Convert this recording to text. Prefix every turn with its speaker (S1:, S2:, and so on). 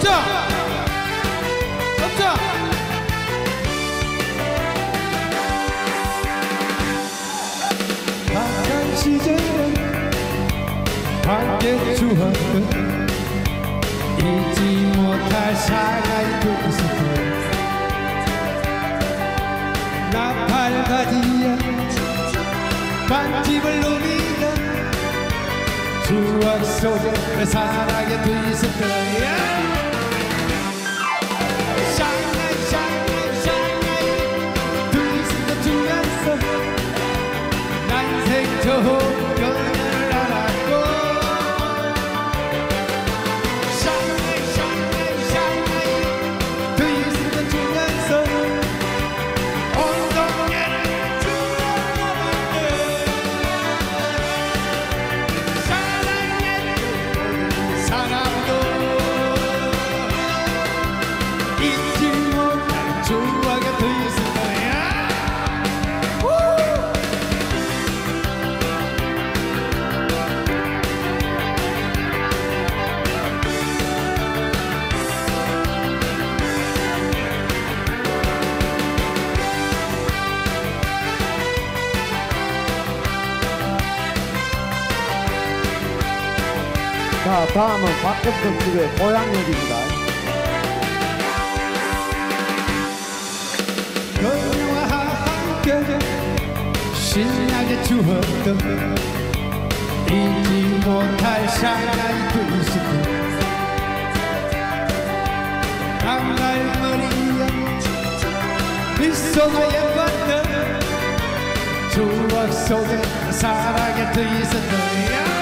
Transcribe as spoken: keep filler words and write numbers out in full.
S1: 엎자 엎자. 나간 시절은 함께 주었던 잊지 못할 사랑이 있었던 나팔바지에 반집을 누비던 추억 속에 내 사랑에 돼 있을 거야. 샹하이 샹하이 샹하이 돼 있을 거 주면서 난생 처음 그녀를 알았고 샹하이 샹하이 샹하이 돼 있을 거 주면서 엉덩이를 주워먹었네. 사랑했던 사람도 잊지 못할 추억이 돼 있을 거야.
S2: 자, 다음은 박근성 집의 고향역입니다.
S1: 그녀와 함께 신나게 추었던 잊지 못할 샹하이 트위스트 강갈머리에 미소가 예뻤던 추억 속에 사랑에 트위스트야.